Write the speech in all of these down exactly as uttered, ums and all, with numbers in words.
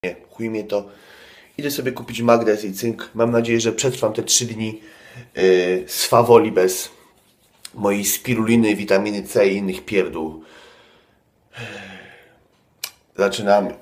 Nie, chuj mnie to. Idę sobie kupić magnez i cynk. Mam nadzieję, że przetrwam te trzy dni yy, swawoli bez mojej spiruliny, witaminy C i innych pierdół. Zaczynamy.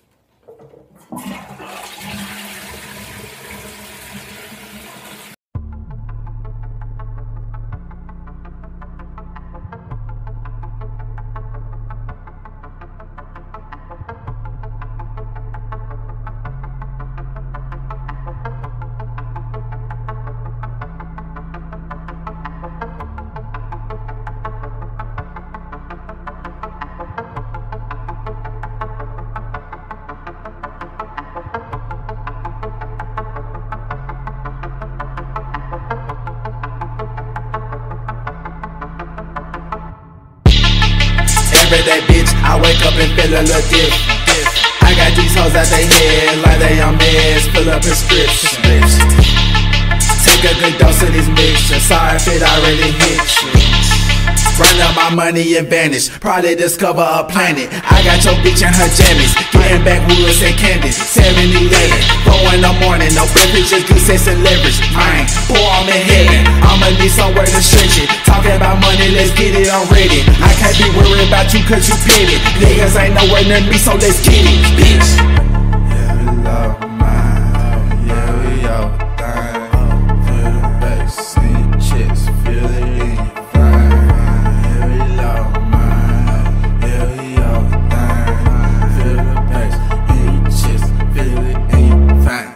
Every day, bitch, I wake up and feel a little diff. I got these hoes out they head like they on meds, fill up prescriptions. Take a good dose of this mixture, sorry if it already hit you. Run up my money and vanish, probably discover a planet. I got your bitch and her jammies, getting backwoods and candy. seven eleven, four in the morning, no breakfast, just good sex and leverage. Mine, boy, I'm in heaven, I'ma need somewhere to stretch it. Talking about money, let's get it on ready. I can't be worried about you cause you petty. Niggas ain't nowhere near me, so let's get it, bitch. Yeah, we love mine, yeah, we all dying. Feel the bass, see chicks, feel it in your vibe. Yeah, we love mine, yeah, we all dying. Feel the bass, in your chicks, feel it in your vibe.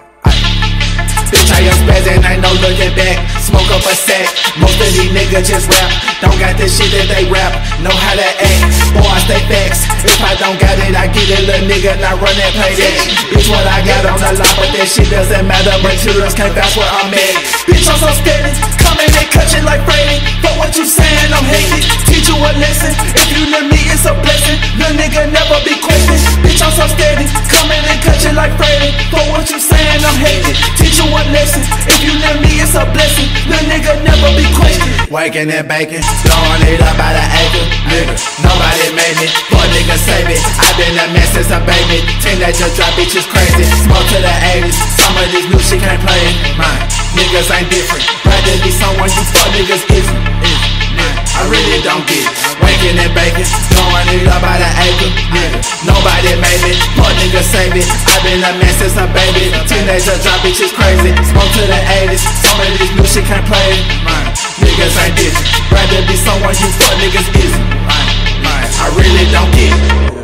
Bitch, I am spazzing, ain't no looking back. Smoke up a sack, most of these niggas just rap. Don't got the shit that they rap, know how to act. Boy, I stay facts, if I don't got it, I get it, little nigga, not run that, play that. Bitch, what I got on the line, but that shit doesn't matter. Materials can't vouch where I'm at. Bitch, I'm so steady, come in and cut you like Freddy. But what you saying, I'm hating, teach you a lesson. If you near me, it's a blessing, little nigga never be questioned. Bitch, I'm so steady, come in and cut you like Freddy. But what you saying, I'm hating, teach you a lesson. If you near me, it's a blessing, little nigga never be questioned. Waking and baking, blowing it up by the acre. Nigga, nobody made me, poor nigga save it. I been a mess since a baby, teenager drop bitches crazy. Smoke to the eighties, some of this new shit can't play it. Mine, niggas ain't different, rather be someone you fuck niggas isn't. Man, I really don't get it. Waking and baking, blowing it up by the acre. Nigga, nobody made me, poor nigga save it. I been a mess since a baby, teenager drop bitches crazy. Smoke to the eighties, some of this new shit can't play it. Mine, niggas ain't different, rather be someone you fuck niggas isn't. Mine, mine, I really don't get it.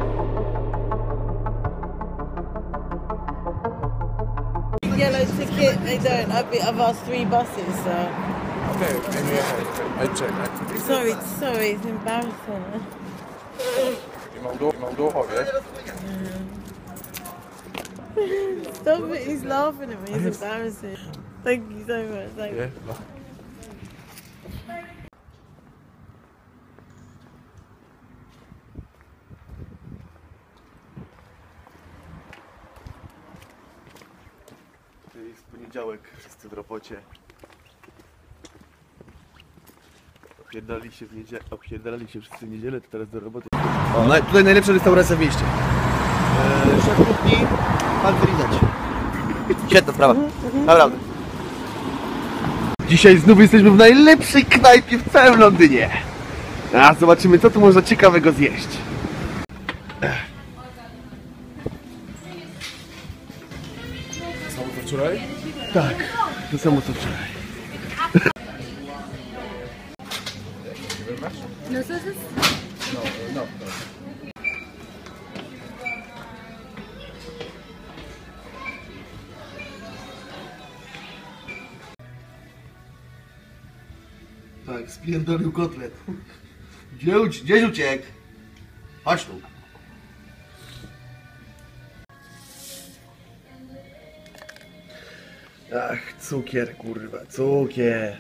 Yellow ticket, they don't. I've, been, I've asked three buses, so. Okay, maybe I, I check. Sorry, sorry, it's embarrassing. Imam då, imam då har vi det. Stop it, he's laughing at me, it's embarrassing. Thank you so much. Thank you. Yeah. Jest poniedziałek, wszyscy w robocie. Opierdali się w niedzielę, opierdali się wszyscy w niedzielę, to teraz do roboty. O, no, tutaj najlepsza restauracja w mieście. Eee, szef kuchni, pan widać. Świetna sprawa, naprawdę. Dzisiaj znów jesteśmy w najlepszej knajpie w całym Londynie. A zobaczymy, co tu można ciekawego zjeść. Samo to wczoraj? Tak, to samo co wczoraj. No, so this... No, no. Tak, spierdolił kotlet. Gdzie, gdzieś uciekł? Chodź tu. Ach, cukier, kurwa, cukier.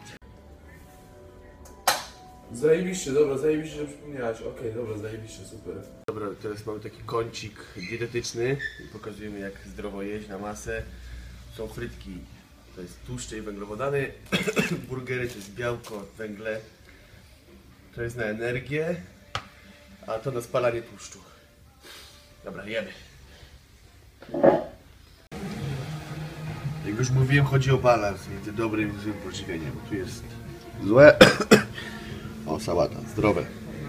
Zajebiście, dobra, zajebiście, że przypomniałaś. Okej, okay, dobra, zajebiście, super. Dobra, teraz mamy taki kącik dietetyczny i pokazujemy, jak zdrowo jeść na masę. Są frytki, to jest tłuszcze i węglowodany. Burgery to jest białko, węgle. To jest na energię, a to na spalanie tłuszczu. Dobra, jemy. Jak już mówiłem, chodzi o balans między dobrym i złym pożywieniem. Tu jest złe. O, sałata, zdrowe.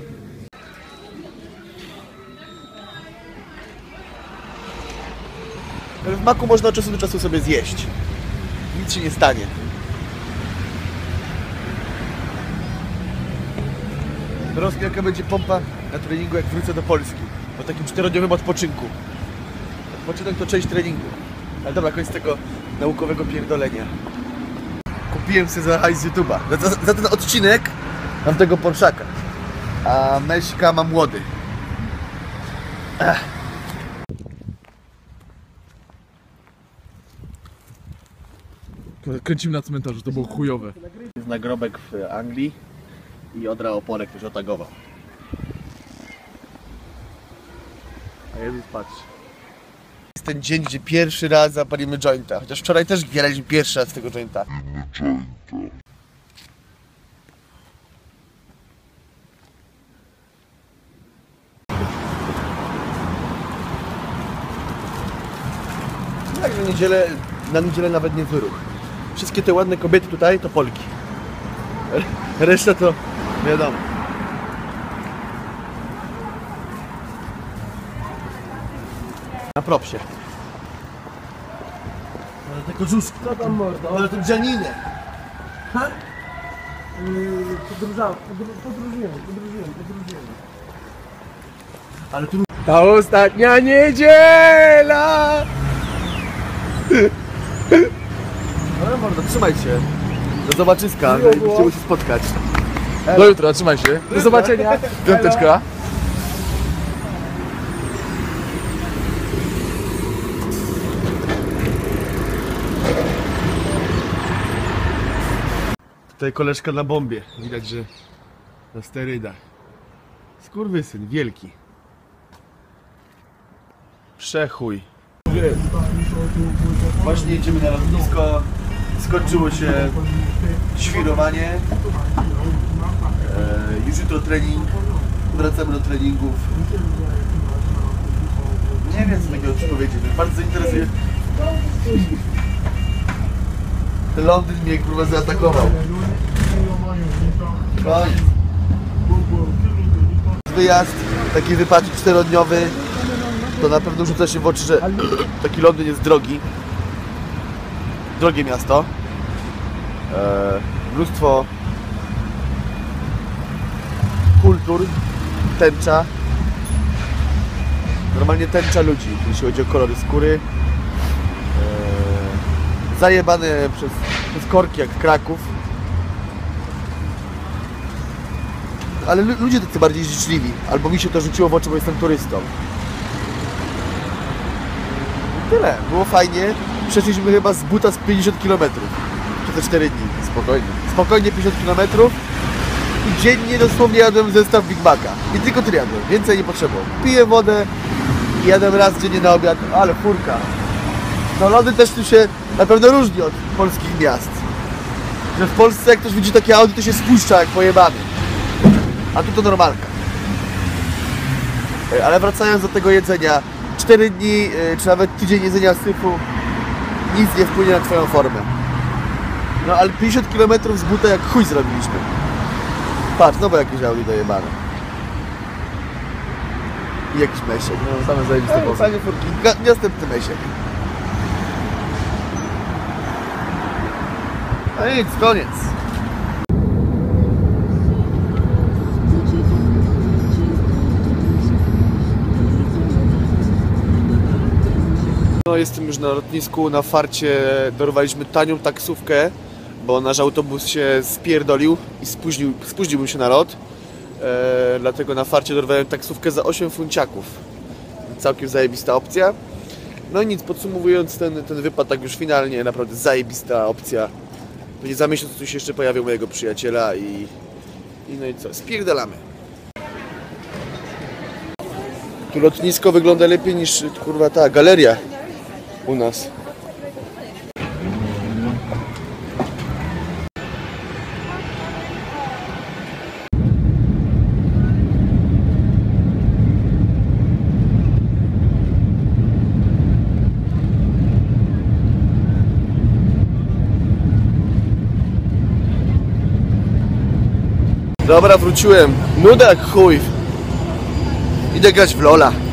W maku można od czasu do czasu sobie zjeść. Nic się nie stanie. Rozumiem, jaka będzie pompa na treningu, jak wrócę do Polski. Po takim czterodniowym odpoczynku. Odpoczynek to część treningu. Ale dobra, koniec tego naukowego pierdolenia. Kupiłem sobie za hajs z YouTube'a. Za, za, za ten odcinek mam tego Porszaka. A Meśka ma młody. Ech. Kręcimy na cmentarzu, to było chujowe. Jest nagrobek w Anglii i Odra Opole ktoś otagował. A Jezus patrzy. Jest ten dzień, gdzie pierwszy raz zapalimy jointa. Chociaż wczoraj też zbieraliśmy pierwszy raz tego jointa. Tak, na niedzielę, na niedzielę nawet nie wyruch. Wszystkie te ładne kobiety tutaj to Polki. Reszta to wiadomo. Na propsie. Ale te korzuszki. Co tam można? Ale to Gianinę. Ha? Yy, podróżałem, podróżuję, podróżuję, podróżuję. Ale tu... Ta ostatnia niedziela! Ale mordo, trzymaj się. Do zobaczyska, będziemy się spotkać. Do jutra, trzymaj się. Do zobaczenia. Piąteczka. Tutaj koleżka na bombie. Widać, że na sterydach. Skurwysyn, wielki. Przechuj. Właśnie jedziemy na lotnisko. Skończyło się świrowanie. E, już jutro trening. Wracamy do treningów. Nie wiem, co takiego ci powiedzieć. Bardzo interesuje. Londyn mnie kurwa zaatakował. Koniec. Wyjazd, taki wypad czterodniowy, to na pewno rzuca się w oczy, że taki Londyn jest drogi. Drogie miasto. Eee, mnóstwo kultur, tęcza. Normalnie tęcza ludzi, jeśli chodzi o kolory skóry. Eee, zajebane przez, przez korki jak Kraków. Ale ludzie tacy bardziej życzliwi, albo mi się to rzuciło w oczy, bo jestem turystą. I tyle, było fajnie. Przeszliśmy chyba z buta z pięćdziesiąt kilometrów przez te cztery dni. Spokojnie. Spokojnie pięćdziesiąt kilometrów i dziennie dosłownie jadłem zestaw Big Maca. I tylko tyle jadłem, więcej nie potrzebował. Piję wodę i jadłem raz dziennie na obiad, ale furka. No Londyn też tu się na pewno różni od polskich miast. Że w Polsce jak ktoś widzi takie auto, to się spuszcza jak pojebany. A tu to normalka. Ale wracając do tego jedzenia, cztery dni, czy nawet tydzień jedzenia syfu, nic nie wpłynie na twoją formę. No ale pięćdziesiąt kilometrów z buta jak chuj zrobiliśmy. Patrz, znowu jakieś Audi dojebane. I jakiś Mesiek. No, same zajebiste No, pozy. fajnie furki. Ga- Następny Mesiek. No nic, koniec. No, jestem już na lotnisku, na farcie dorwaliśmy tanią taksówkę, bo nasz autobus się spierdolił i spóźnił, spóźniłbym się na lot. E, dlatego na farcie dorwałem taksówkę za osiem funciaków. Całkiem zajebista opcja. No i nic, podsumowując ten, ten wypad tak już finalnie, naprawdę zajebista opcja. Pewnie za miesiąc tu się jeszcze pojawił mojego przyjaciela i, i no i co, spierdalamy. Tu lotnisko wygląda lepiej niż kurwa ta galeria u nas. Dobra, wróciłem. Nuda jak chuj. Idę grać w Lola.